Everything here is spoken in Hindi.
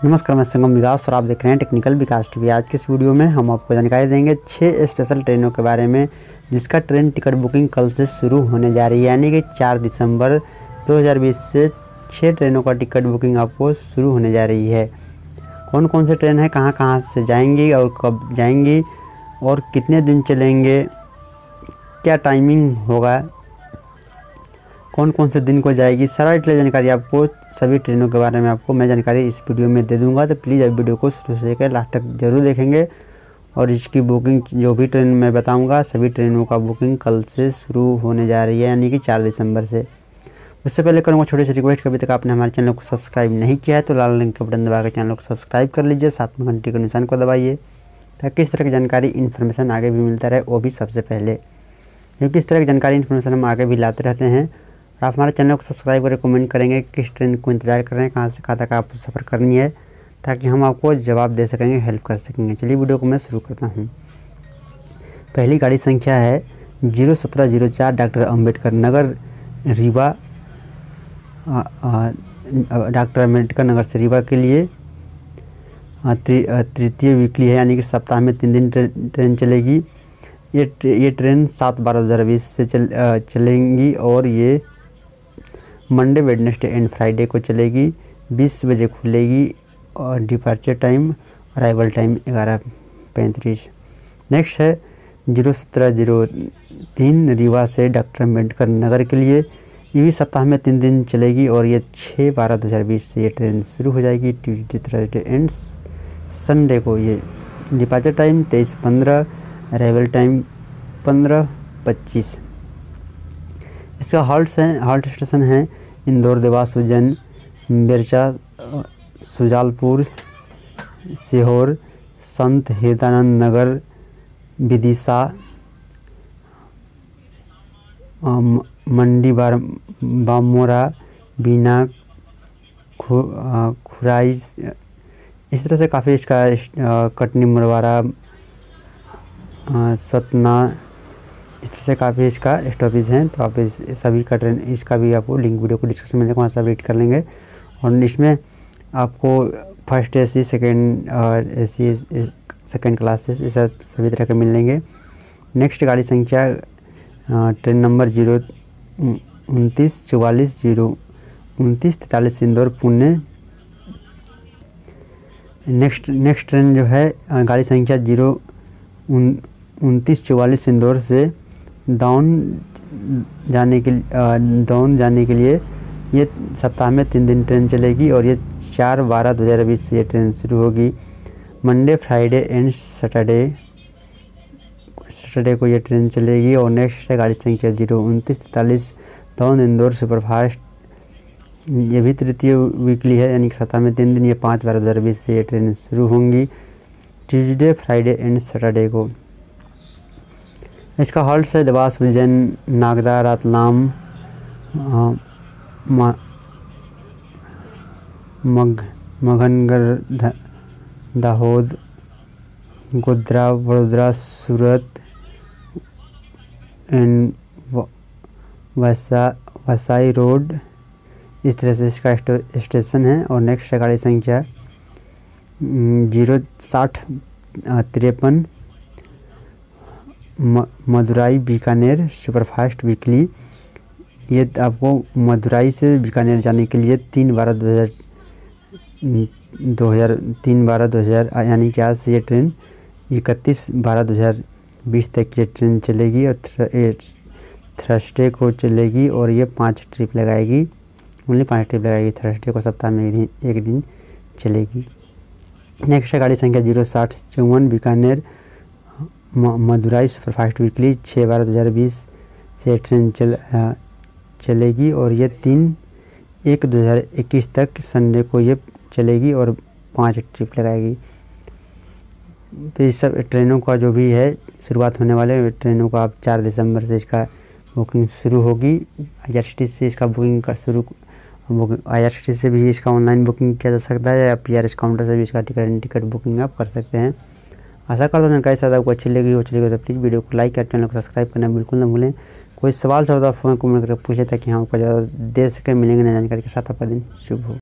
नमस्कार, मैं संगम विकास और आप देख रहे हैं टेक्निकल विकास टीवी। आज की इस वीडियो में हम आपको जानकारी देंगे 6 स्पेशल ट्रेनों के बारे में, जिसका ट्रेन टिकट बुकिंग कल से शुरू होने जा रही है, यानी कि 4 दिसंबर 2020 से 6 ट्रेनों का टिकट बुकिंग आपको शुरू होने जा रही है। कौन कौन से ट्रेन है, कहाँ कहाँ से जाएंगी और कब जाएंगी और कितने दिन चलेंगे, क्या टाइमिंग होगा, कौन कौन से दिन को जाएगी, सारा डिटेल जानकारी आपको सभी ट्रेनों के बारे में आपको मैं जानकारी इस वीडियो में दे दूंगा। तो प्लीज़ आप वीडियो को शुरू से लेकर लास्ट तक जरूर देखेंगे। और इसकी बुकिंग जो भी ट्रेन मैं बताऊंगा, सभी ट्रेनों का बुकिंग कल से शुरू होने जा रही है, यानी कि 4 दिसंबर से। उससे पहले करूँगा छोटी सी रिक्वेस्ट, कभी तक आपने हमारे चैनल को सब्सक्राइब नहीं किया है तो लाल रंग का बटन दबा कर चैनल को सब्सक्राइब कर लीजिए, साथ में घंटी के निशान को दबाइए, ताकि इस तरह की जानकारी इन्फॉर्मेशन आगे भी मिलता रहे, वो भी सबसे पहले, क्योंकि इस तरह की जानकारी इन्फॉर्मेशन हम आगे भी लाते रहते हैं। आप हमारे चैनल को सब्सक्राइब करके कमेंट करेंगे किस ट्रेन को इंतजार कर रहे हैं, कहाँ से कहाँ तक आपको सफ़र करनी है, ताकि हम आपको जवाब दे सकेंगे, हेल्प कर सकेंगे। चलिए वीडियो को मैं शुरू करता हूँ। पहली गाड़ी संख्या है 01704 डॉक्टर अम्बेडकर नगर रीवा, डॉक्टर अम्बेडकर नगर से रीवा के लिए तृतीय वीकली है, यानी कि सप्ताह में 3 दिन ट्रेन चलेगी। ये ट्रेन 7/12/2020 से चलेंगी और ये मंडे, वेडनेसडे एंड फ्राइडे को चलेगी। 20 बजे खुलेगी और departure time, arrival time 11:35। Next है 01703 रीवा से डॉक्टर अम्बेडकर नगर के लिए, ये भी सप्ताह में 3 दिन चलेगी और ये 6/12/2020 से ये ट्रेन शुरू हो जाएगी। ट्यूसडे, थर्सडे एंड संडे को ये डिपार्चर टाइम 23:15, अराइवल टाइम 15:25। इसका हॉल्ट स्टेशन है इंदौर, देवास, उज्जैन, बिरचा, सुजालपुर, सीहोर, संत हिरदानंद नगर, विदिशा, मंडी बामोरा, बीना, खुराई, इस तरह से काफ़ी इसका कटनी, मुरवारा, सतना, इस तरह से काफ़ी इसका स्टॉपेज हैं। तो आप इस सभी का ट्रेन, इसका भी आपको लिंक वीडियो को डिस्क्रिप्शन में वहाँ से रीड कर लेंगे। और इसमें आपको first AC, second AC, second classes, ये सभी तरह के मिल लेंगे। नेक्स्ट गाड़ी संख्या train number 02944 Indore Pune. Next train जो है गाड़ी संख्या 02944 इंदौर से दाउन जाने के लिए ये सप्ताह में 3 दिन ट्रेन चलेगी और ये 4/12/2020 से ये ट्रेन शुरू होगी। मंडे, फ्राइडे एंड सैटरडे को ये ट्रेन चलेगी। और नेक्स्ट है गाड़ी संख्या 02943 दाउन इंदौर सुपरफास्ट, ये भी तृतीय वीकली है, यानी कि सप्ताह में 3 दिन, ये 5/12/2020 से ये ट्रेन शुरू होंगी, ट्यूसडे, फ्राइडे एंड सैटरडे को। इसका हॉल्ट है देवास, उज्जैन, नागदा, रतलाम, मगनगढ़, दाहोद, गोध्रा, वडोदरा, सूरत एंड वसाई रोड, इस तरह से इसका स्टेशन है। और नेक्स्ट गाड़ी संख्या 06053 मदुराई बीकानेर सुपरफास्ट वीकली, ये आपको मदुराई से बीकानेर जाने के लिए 3/12/2000 यानी कि आज से ये ट्रेन 31/12/2020 तक ये ट्रेन चलेगी और थर्सडे को चलेगी और ये 5 ट्रिप लगाएगी, ओनली 5 ट्रिप लगाएगी थर्सडे को, सप्ताह में एक दिन चलेगी। नेक्स्ट है गाड़ी संख्या 06054 बीकानेर मदुराई सुपरफास्ट वीकली, 6/12/2020 से ट्रेन चलेगी और ये 3/1/2021 तक संडे को ये चलेगी और 5 ट्रिप लगाएगी। तो इस सब ट्रेनों का जो भी है शुरुआत होने वाले ट्रेनों का आप 4 दिसंबर से इसका बुकिंग शुरू होगी। IRCTC से इसका बुकिंग का IRCTC से भी इसका ऑनलाइन बुकिंग किया जा सकता है, या PRS काउंटर से भी इसका टिकट बुकिंग आप कर सकते हैं। आशा करता हूँ जानकारी साथ आपको अच्छी लगी तो प्लीज़ वीडियो को लाइक कर, चैनल को सब्सक्राइब करना बिल्कुल ना भूलें। कोई सवाल हो तो आप फोन कमेंट करके पूछे, ताकि हम आपको ज़्यादा दे सकें। मिलेंगे नई जानकारी के साथ, आपका दिन शुभ हो।